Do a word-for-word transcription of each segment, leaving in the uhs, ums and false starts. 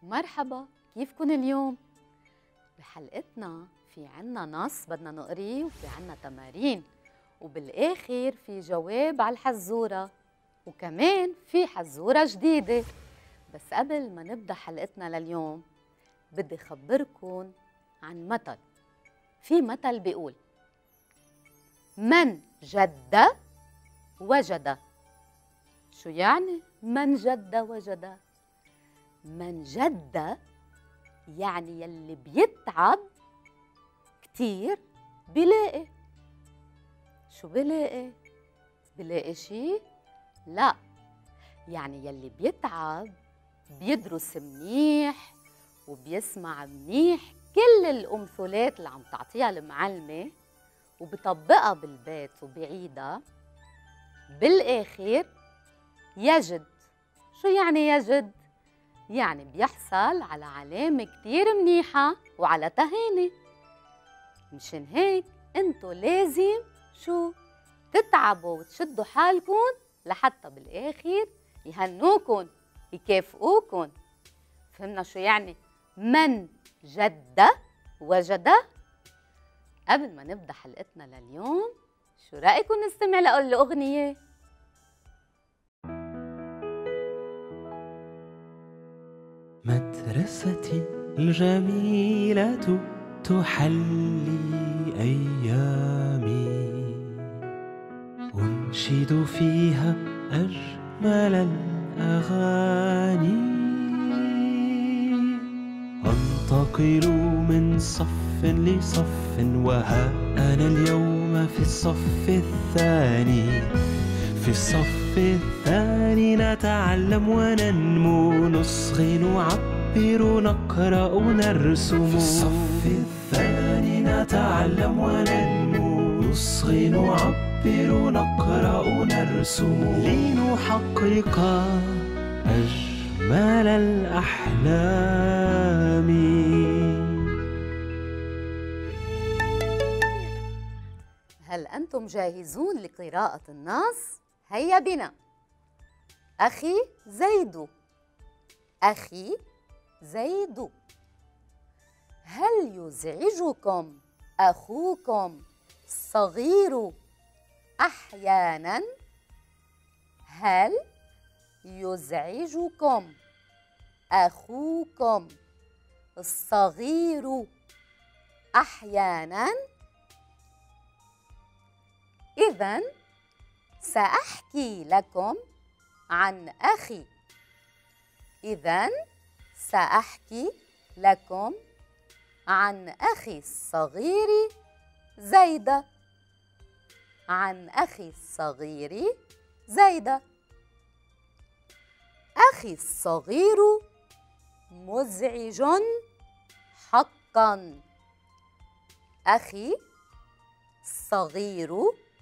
مرحبا، كيفكن اليوم؟ بحلقتنا في عنا نص بدنا نقريه وفي عنا تمارين، وبالآخر في جواب على الحزورة، وكمان في حزورة جديدة. بس قبل ما نبدأ حلقتنا لليوم بدي خبركن عن مثل. في مثل بيقول: من جد وجد. شو يعني من جد وجد؟ من جد يعني يلي بيتعب كتير بيلاقي. شو بيلاقي؟ بيلاقي شي؟ لا، يعني يلي بيتعب بيدرس منيح وبيسمع منيح كل الأمثلات اللي عم تعطيها المعلمة وبطبقها بالبيت وبعيدها، بالآخر يجد. شو يعني يجد؟ يعني بيحصل على علامة كتير منيحة وعلى تهاني. مشان هيك انتو لازم شو تتعبوا وتشدوا حالكن لحتى بالآخر يهنوكن يكافئوكن. فهمنا شو يعني من جد وجد؟ قبل ما نبدأ حلقتنا لليوم، شو رأيكم نستمع لأغنية؟ مدرستي الجميلة تحلي أيامي، أنشد فيها أجمل الأغاني، أنتقل من صف لصف وها أنا اليوم في الصف الثاني. في الصف الثاني نتعلم وننمو، نصغي نعبر نقرأ نرسم. في الصف الثاني نتعلم وننمو، نصغي نعبر نقرأ نرسم، لنحقق أجمل الأحلام. هل أنتم جاهزون لقراءة النص؟ هيا بنا. أخي زيد. أخي زيد. هل يزعجكم أخوكم الصغير أحيانا؟ هل يزعجكم أخوكم الصغير أحيانا؟ إذن سأحكي لكم عن أخي. إذن سأحكي لكم عن أخي الصغير زيد. عن أخي الصغير زيد. أخي الصغير مزعج حقا. أخي الصغير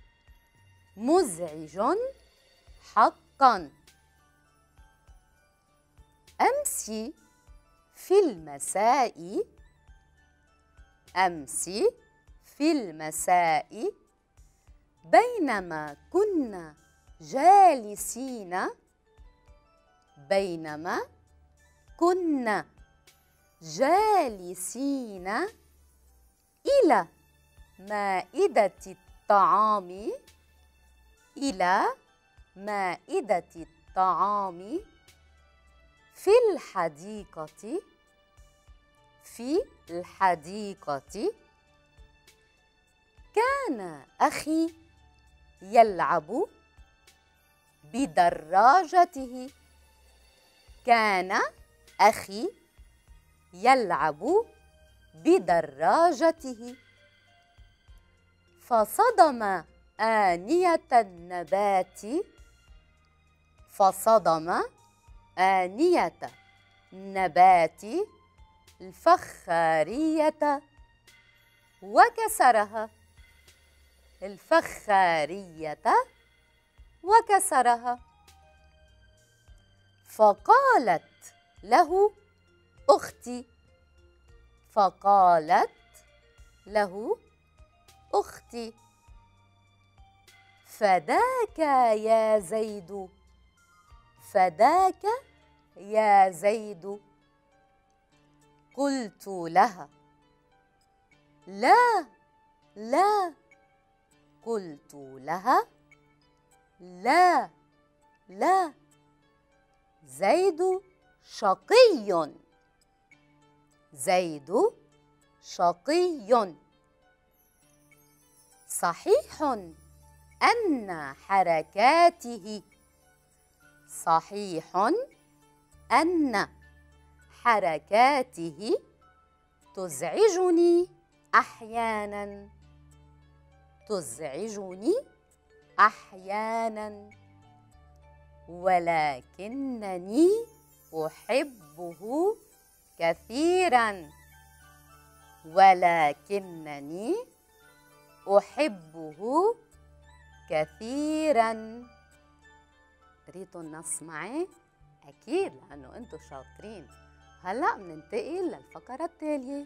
مزعج حقا. أمس في المساء. أمس في المساء بينما كنا جالسين. بينما كنا جالسين إلى مائدة الطعام. إلى مائدة الطعام في الحديقة. في الحديقة كان أخي يلعب بدراجته. كان أخي يلعب بدراجته فصدم آنية النبات. فصدم آنية النبات الفخارية وكسرها. الفخارية وكسرها. فقالت له أختي. فقالت له أختي: فداك يا زيد. فداك يا زيد. قلت لها لا لا، قلت لها لا لا، زيد شقي، زيد شقي. صحيح أن حركاته، صحيح أن حركاته تزعجني أحياناً، تزعجني أحياناً، ولكنني أحبه كثيراً، ولكنني أحبه كثيراً. قريتوا النص معي؟ أكيد لأنه أنتوا شاطرين. هلأ بننتقل للفقرة التالية.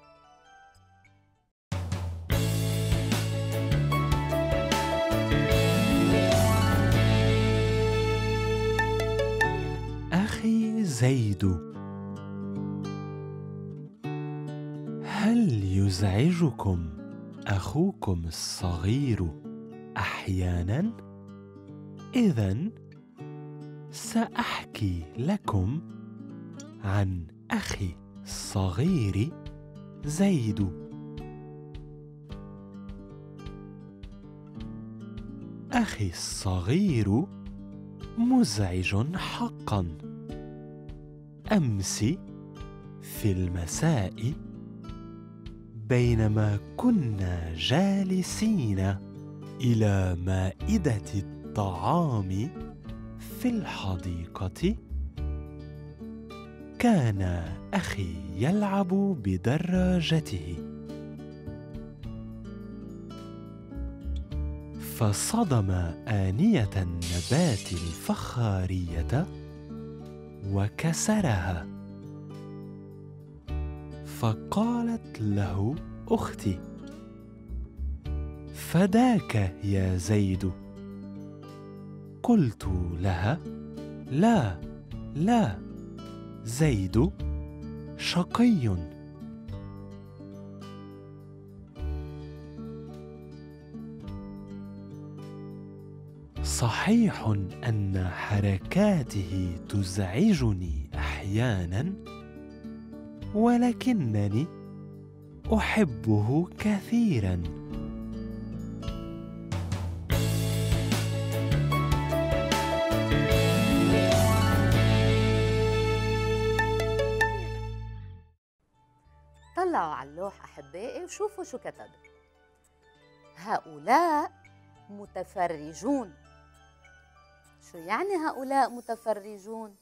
أخي زيد، هل يزعجكم أخوكم الصغير أحياناً؟ إذن سأحكي لكم عن أخي الصغير زيد. أخي الصغير مزعج حقاً. أمس في المساء بينما كنا جالسين إلى مائدة الطعام في الحديقة، كان أخي يلعب بدراجته، فصدم آنية النبات الفخارية وكسرها، فقالت له أختي: فداك يا زيد. قلت لها: لا لا، زيد شقي. صحيح أن حركاته تزعجني أحياناً، ولكنني أحبه كثيراً. طلعوا على اللوح أحبائي وشوفوا شو كتب. هؤلاء متفرجون. شو يعني هؤلاء متفرجون؟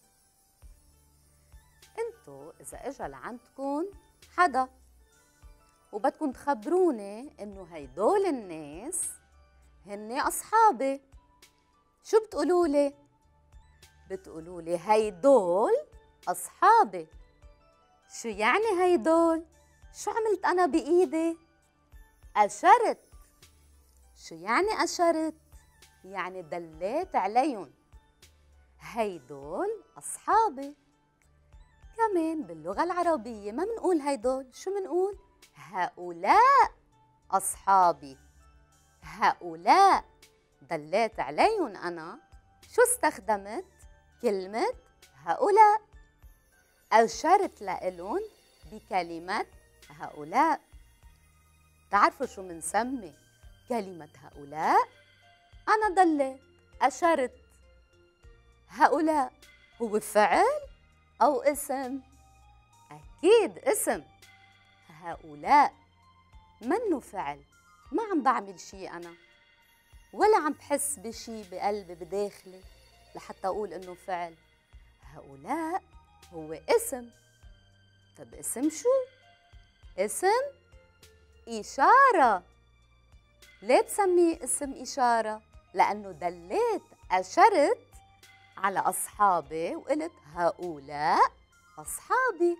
انتو إذا إجا لعندكن حدا وبدكن تخبروني إنه هيدول الناس هن أصحابي، شو بتقولولي؟ بتقولولي هيدول أصحابي. شو يعني هيدول؟ شو عملت أنا بإيدي؟ أشرت. شو يعني أشرت؟ يعني دليت عليهم. هيدول أصحابي. كمان باللغة العربية ما منقول هيدول، شو منقول؟ هؤلاء أصحابي. هؤلاء دليت عليهم أنا. شو استخدمت؟ كلمة هؤلاء. أشرت لإلهم بكلمة هؤلاء. تعرفوا شو منسمي كلمة هؤلاء؟ أنا دليت، أشرت. هؤلاء هو فعل أو اسم؟ أكيد اسم. هؤلاء منه فعل، ما عم بعمل شي أنا، ولا عم بحس بشي بقلبي بداخلي لحتى أقول إنه فعل. هؤلاء هو اسم. طب اسم شو؟ اسم إشارة. ليه بسميه اسم إشارة؟ لأنه دليت، أشرت على أصحابي وقلت هؤلاء أصحابي.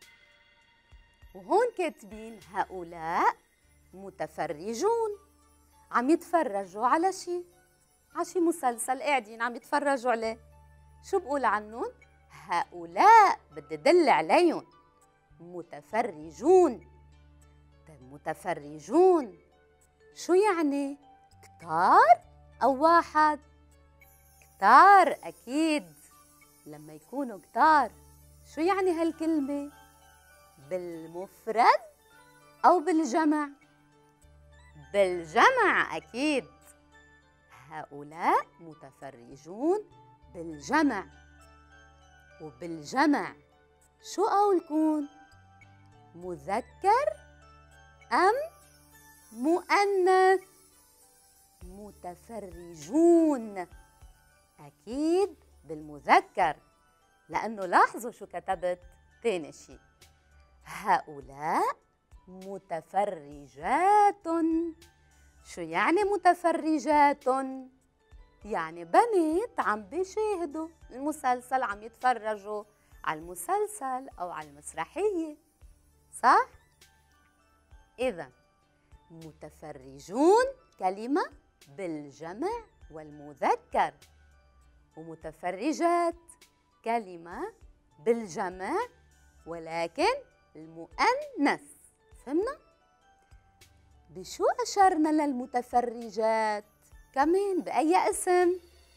وهون كاتبين هؤلاء متفرجون، عم يتفرجوا على شي، على شي مسلسل قاعدين عم يتفرجوا عليه. شو بقول عنهم؟ هؤلاء بدي دل عليهم. متفرجون. طيب متفرجون شو يعني؟ كتار أو واحد؟ كتار أكيد. لما يكونوا كتار شو يعني هالكلمة؟ بالمفرد أو بالجمع؟ بالجمع أكيد. هؤلاء متفرجون بالجمع. وبالجمع شو قولكن؟ مذكر أم مؤنث؟ متفرجون أكيد بالمذكر، لأنه لاحظوا شو كتبت تاني شيء، هؤلاء متفرجات. شو يعني متفرجات؟ يعني بنات عم بيشاهدوا المسلسل، عم يتفرجوا على المسلسل أو على المسرحية، صح؟ إذا متفرجون كلمة بالجمع والمذكر، ومتفرجات كلمة بالجمع ولكن المؤنث. فهمنا؟ بشو أشرنا للمتفرجات؟ كمان بأي اسم؟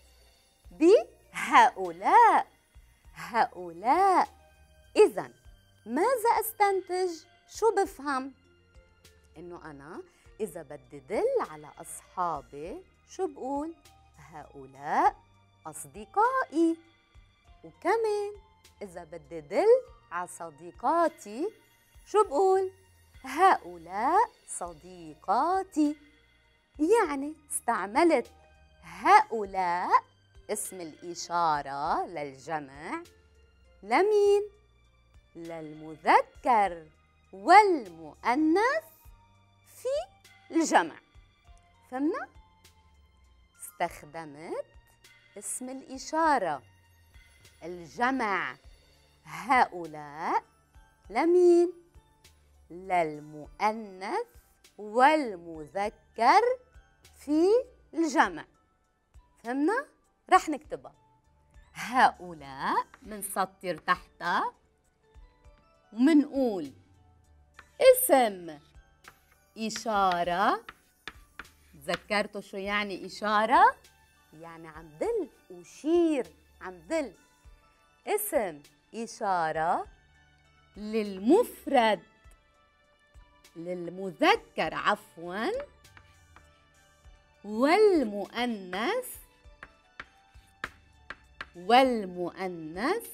بهؤلاء. هؤلاء. إذن ماذا أستنتج؟ شو بفهم؟ إنه أنا إذا بدي دل على أصحابي شو بقول؟ هؤلاء أصدقائي. وكمان إذا بدي دل على صديقاتي شو بقول؟ هؤلاء صديقاتي. يعني استعملت هؤلاء اسم الإشارة للجمع لمين؟ للمذكر والمؤنث في الجمع. فهمنا؟ استخدمت اسم الإشارة الجمع هؤلاء لمين؟ للمؤنث والمذكر في الجمع. فهمنا؟ رح نكتبها. هؤلاء منسطر تحتها ومنقول اسم إشارة. تذكرتوا شو يعني إشارة؟ يعني عم دل، أشير، عم دل. اسم إشارة للمفرد للمذكر عفواً والمؤنث والمؤنث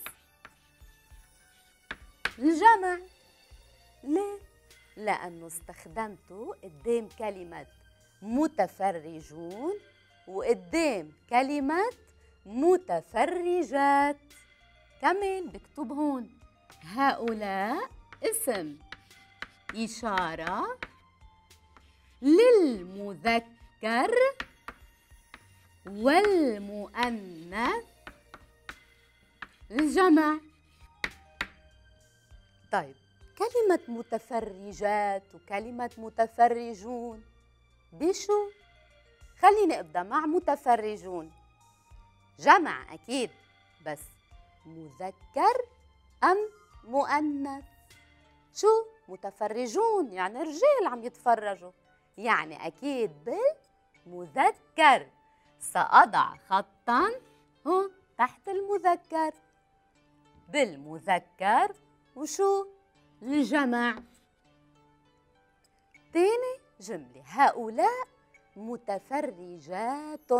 الجمع. ليه؟ لأنه استخدمته قدام كلمة متفرجون وقدام كلمة متفرجات. كمان بكتب هون هؤلاء اسم إشارة للمذكر والمؤنث الجمع. طيب كلمة متفرجات وكلمة متفرجون بشو؟ خليني أبدأ مع متفرجون. جمع أكيد، بس مذكر أم مؤنث؟ شو؟ متفرجون يعني رجال عم يتفرجوا، يعني أكيد بالمذكر. سأضع خطاً هون تحت المذكر بالمذكر وشو؟ الجمع. تاني جملة، هؤلاء متفرجات.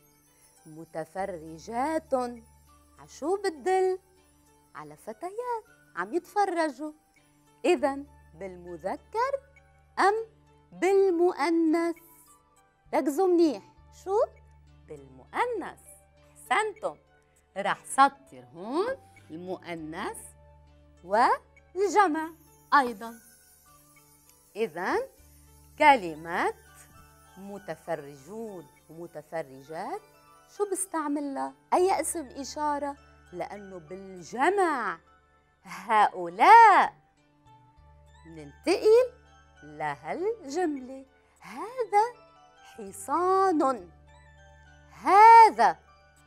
متفرجات عشو بتدل؟ على فتيات عم يتفرجوا. إذن بالمذكر أم بالمؤنث؟ ركزوا منيح، شو؟ بالمؤنث. أحسنتم. رح سطر هون المؤنث والجمع أيضا. إذن كلمة متفرجون ومتفرجات شو بستعملها؟ أي اسم إشارة؟ لأنه بالجمع هؤلاء. ننتقل لهالجملة، هذا حصان. هذا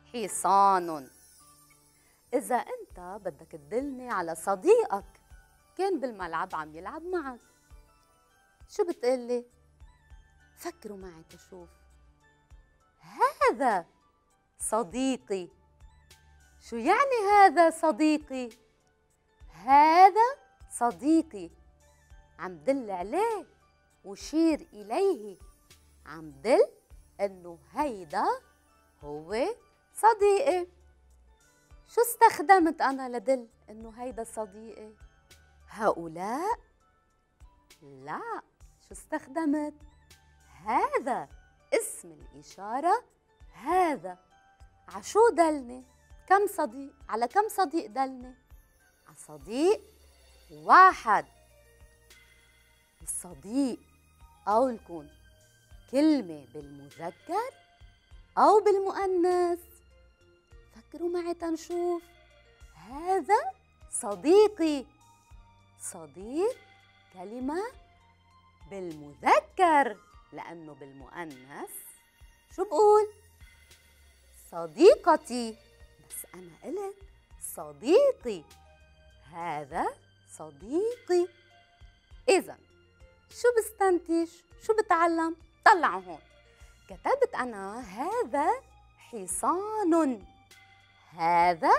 حصان. إذا أنت بدك تدلني على صديقك كان بالملعب عم يلعب معك. شو بتقلي؟ فكروا معي تشوف. هذا صديقي. شو يعني هذا صديقي؟ هذا صديقي، عم دل عليه وشير إليه، عم دل إنه هيدا هو صديقي. شو استخدمت أنا لدل إنه هيدا صديقي؟ هؤلاء؟ لا، شو استخدمت؟ هذا، اسم الإشارة هذا. عشو دلني؟ كم صديق؟ على كم صديق دلني؟ على صديق واحد. الصديق أو يكون كلمة بالمذكر أو بالمؤنث. فكروا معي تنشوف. هذا صديقي. صديق كلمة بالمذكر، لأنه بالمؤنث شو بقول؟ صديقتي. بس أنا قلت صديقي. هذا صديقي. إذا شو بستنتج؟ شو بتعلم؟ طلعوا هون. كتبت أنا هذا حصان. هذا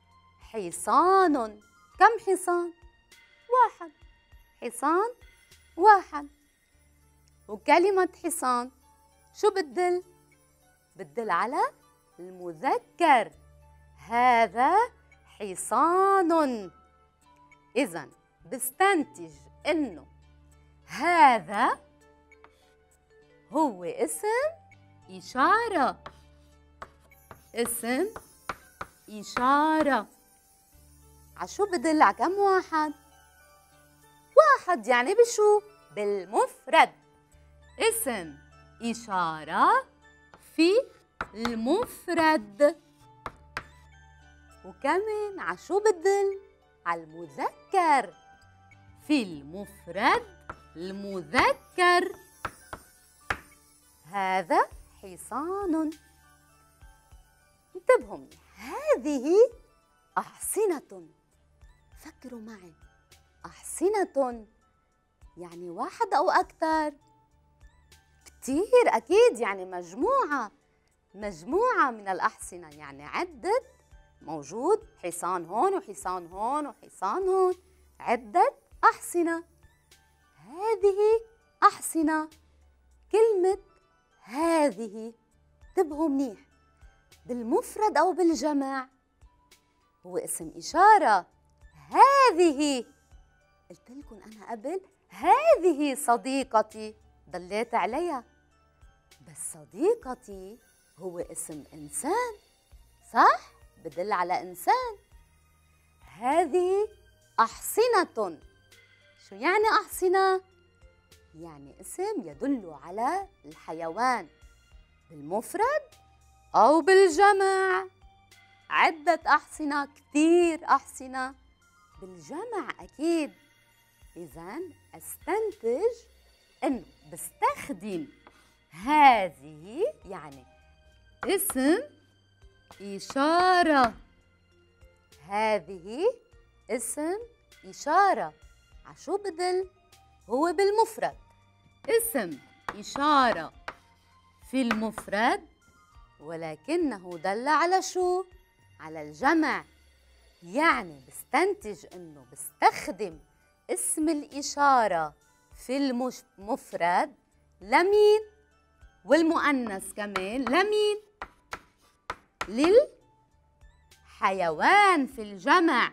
حصان. كم حصان؟ واحد. حصان واحد. وكلمة حصان شو بتدل؟ بتدل على المذكر. هذا حصان. إذن بستنتج إنه هذا هو اسم إشارة. اسم إشارة. عشو بدل؟ على كم واحد؟ واحد، يعني بشو؟ بالمفرد. اسم إشارة في المفرد. وكمان عشو بدل؟ على المذكر. في المفرد المذكر. هذا حصان. انتبهوا منيح. هذه أحصنة. فكروا معي. أحصنة يعني واحد أو أكثر؟ كتير أكيد، يعني مجموعة. مجموعة من الأحصنة، يعني عدة. موجود حصان هون وحصان هون وحصان هون. عدة أحصنة. هذه أحصنة. كلمة هذه انتبهوا منيح. بالمفرد أو بالجمع؟ هو اسم إشارة. هذه، قلت لكم أنا قبل هذه صديقتي، ضليت عليها. بس صديقتي هو اسم إنسان، صح؟ بدل على إنسان. هذه أحصنة. شو يعني أحصنة؟ يعني اسم يدل على الحيوان بالمفرد أو بالجمع. عدة أحصنة، كتير أحصنة. بالجمع أكيد. إذن أستنتج إنه بستخدم هذه، يعني اسم إشارة. هذه اسم إشارة. عشو بدل؟ هو بالمفرد. اسم إشارة في المفرد، ولكنه دل على شو؟ على الجمع. يعني بستنتج إنه بستخدم اسم الإشارة في المفرد لمين؟ والمؤنث كمان لمين؟ للحيوان. في الجمع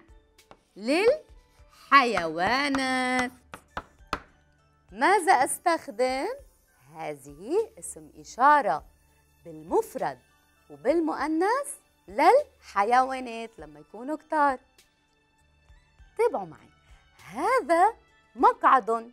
للحيوانات. ماذا أستخدم؟ هذه اسم إشارة بالمفرد وبالمؤنث للحيوانات لما يكونوا كتار. تابعوا معي. هذا مقعد.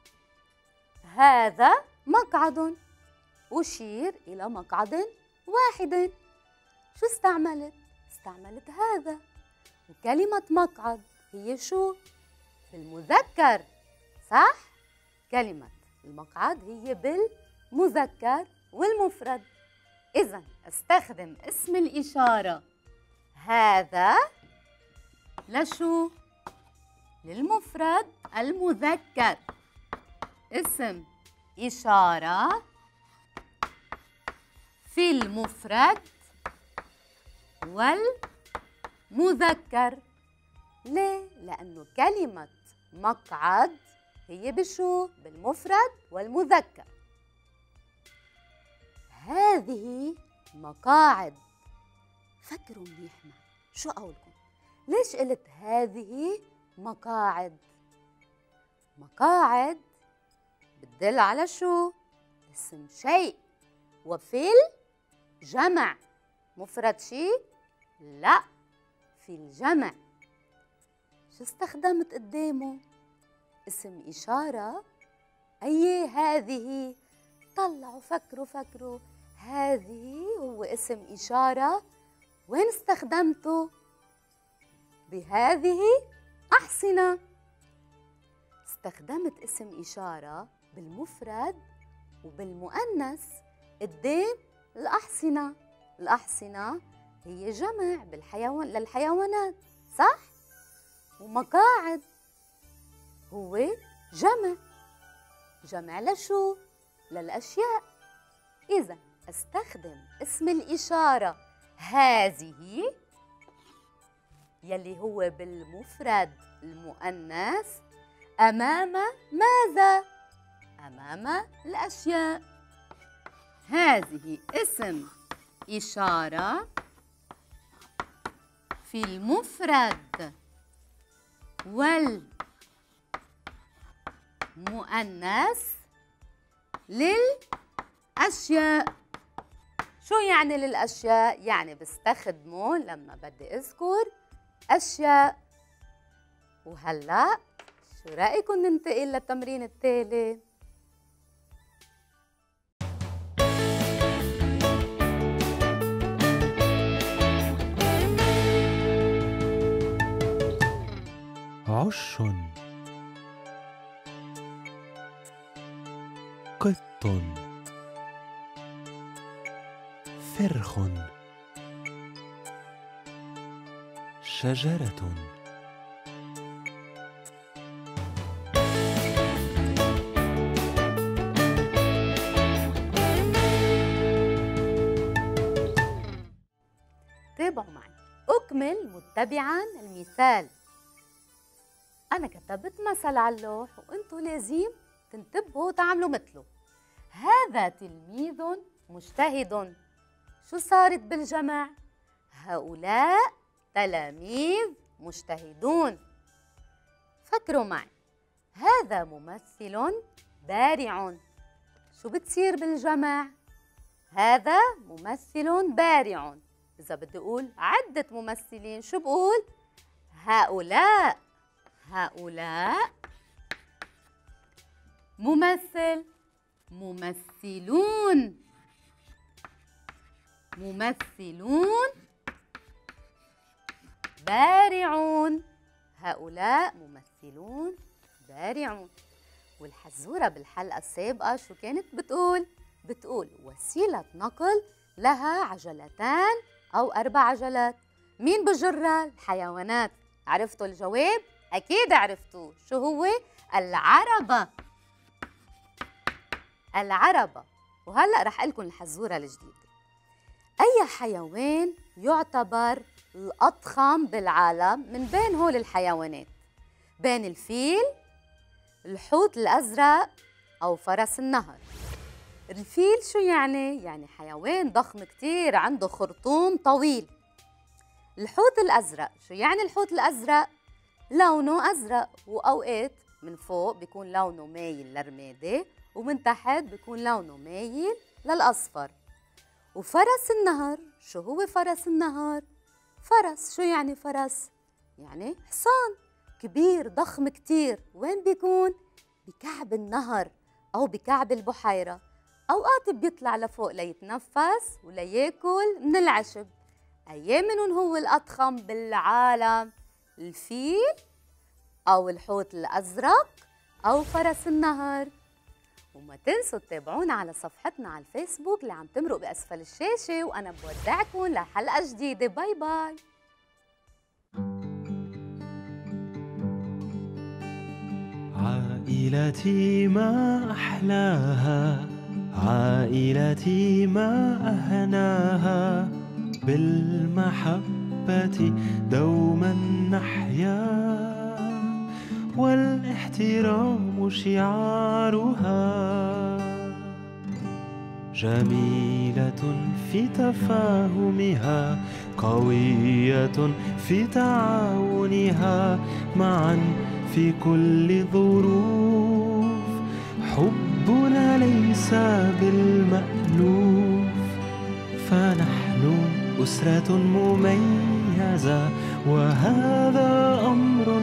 هذا مقعد. أشير إلى مقعد واحد. شو استعملت؟ استعملت هذا. وكلمة مقعد هي شو؟ بالمذكر، صح؟ كلمة المقعد هي بالمذكر والمفرد. إذن استخدم اسم الإشارة هذا لشو؟ للمفرد المذكر. اسم إشارة في المفرد والمذكر. ليه؟ لأنه كلمة مقعد هي بشو؟ بالمفرد والمذكر. هذه مقاعد. فكروا منيح معي، شو قولكم؟ ليش قلت هذه مقاعد؟ مقاعد بتدل على شو؟ اسم شيء وفي الجمع. مفرد شيء؟ لا، في الجمع. شو استخدمت قدامه؟ اسم إشارة. أي هذه؟ طلعوا فكروا فكروا. هذه هو اسم إشارة. وين استخدمته؟ بهذه أحصنة. استخدمت اسم إشارة بالمفرد وبالمؤنث قدام الأحصنة. الأحصنة هي جمع بالحيوان للحيوانات، صح؟ ومقاعد هو جمع. جمع لشو؟ للأشياء. إذا استخدم اسم الإشارة هذه يلي هو بالمفرد المؤنث أمام ماذا؟ أمام الأشياء. هذه اسم إشارة في المفرد والمؤنث للأشياء. شو يعني للأشياء؟ يعني بستخدمه لما بدي أذكر أشياء. وهلأ شو رأيكم ننتقل للتمرين التالي؟ عش، قط، فرخ، شجرة. تابعوا معي. أكمل متبعاً المثال. أنا كتبت مثل على اللوح وأنتوا لازم تنتبهوا وتعملوا مثله. هذا تلميذ مجتهد. شو صارت بالجمع؟ هؤلاء تلاميذ مجتهدون. فكروا معي. هذا ممثل بارع. شو بتصير بالجمع؟ هذا ممثل بارع. إذا بدي أقول عدة ممثلين شو بقول؟ هؤلاء. هؤلاء ممثل. ممثلون. ممثلون بارعون. هؤلاء ممثلون بارعون. والحزورة بالحلقة السابقة شو كانت بتقول؟ بتقول وسيلة نقل لها عجلتان أو أربع عجلات. مين بجرها؟ الحيوانات. عرفتوا الجواب؟ أكيد عرفتوه. شو هو؟ العربة. العربة. وهلأ رح أقلكم الحزورة الجديدة. أي حيوان يعتبر الأضخم بالعالم من بين هول الحيوانات؟ بين الفيل، الحوت الأزرق، أو فرس النهر. الفيل شو يعني؟ يعني حيوان ضخم كتير عنده خرطوم طويل. الحوت الأزرق شو يعني؟ الحوت الأزرق لونه أزرق وأوقات من فوق بيكون لونه مايل للرمادي ومن تحت بيكون لونه مايل للأصفر. وفرس النهر شو هو؟ فرس النهر فرس شو يعني؟ فرس يعني حصان كبير ضخم كتير. وين بيكون؟ بكعب النهر أو بكعب البحيرة. أوقات بيطلع لفوق ليتنفس ولياكل من العشب. أي منهم هو الأضخم بالعالم؟ الفيل أو الحوت الأزرق أو فرس النهر؟ وما تنسوا تتابعونا على صفحتنا على الفيسبوك اللي عم تمرق بأسفل الشاشة. وأنا بودعكم لحلقة جديدة. باي باي. عائلتي ما أحلاها، عائلتي ما أهناها، بالمحبة دوما نحيا، والاحترام شعارها. جميلة في تفاهمها، قوية في تعاونها، معا في كل ظروف. حبنا ليس بالمألوف، فنحن أسرة مميزة، وهذا أمر